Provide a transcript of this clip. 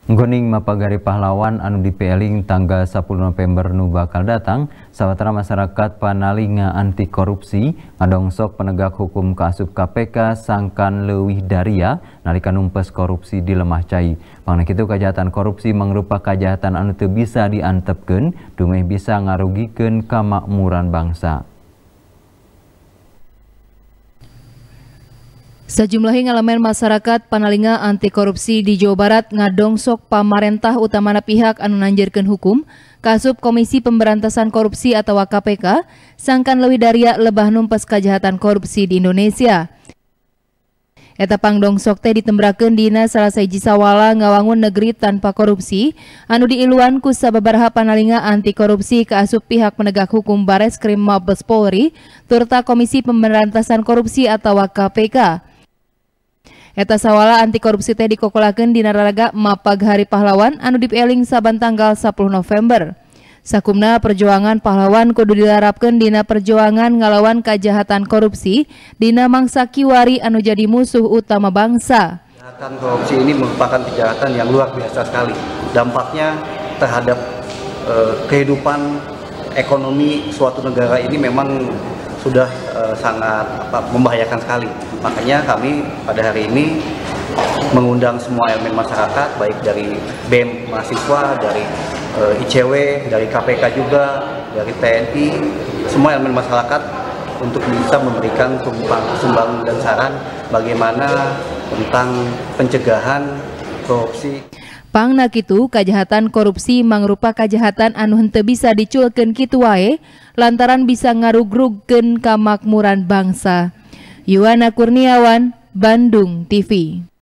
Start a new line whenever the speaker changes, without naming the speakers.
Goning mapagari pahlawan anu dipieling tanggal 10 November nu bakal datang, sawatara masyarakat Panalinga anti korupsi ngadongsok penegak hukum kaasup KPK sangkan leuwih daria nalika numpes korupsi di Lemah Cai. Mangna kitu kajahatan korupsi mangrupa kajahatan anu teu bisa diantepkeun dumeh bisa ngarugikeun kamakmuran bangsa.
Sejumlah elemen masyarakat Panalinga anti korupsi di Jawa Barat ngadongsok pamarentah utamana pihak anu nanjerkeun hukum kaasup Komisi Pemberantasan Korupsi atau KPK sangkan leuwih daria lebah numpes kajahatan korupsi di Indonesia. Eta pangdongsok teh ditembrakeun dina salah sahiji sawala ngawangun negeri tanpa korupsi anu diiluan ku sababaraha Panalinga anti korupsi kaasup pihak penegak hukum Bareskrim Mabes Polri turta Komisi Pemberantasan Korupsi atau KPK. Eta sawala anti korupsi teh dikokolakeun dina raraga Mapag Hari Pahlawan anu dipieling saban tanggal 10 November. Sakumna perjuangan pahlawan kudu dilarapkeun dina perjuangan ngalawan kajahatan korupsi dina mangsa kiwari anu jadi musuh utama bangsa.
Kejahatan korupsi ini merupakan kejahatan yang luar biasa sekali. Dampaknya terhadap kehidupan ekonomi suatu negara ini memang sudah sangat membahayakan sekali. Makanya kami pada hari ini mengundang semua elemen masyarakat, baik dari BEM mahasiswa, dari ICW, dari KPK juga, dari TNI, semua elemen masyarakat untuk bisa memberikan sumbangan dan saran bagaimana tentang pencegahan korupsi.
Pangna kitu kajahatan korupsi mangrupa kajahatan anu henteu bisa diculkeun kitu wae lantaran bisa ngarugrugkeun kamakmuran bangsa. Yuwana Kurniawan, Bandung TV.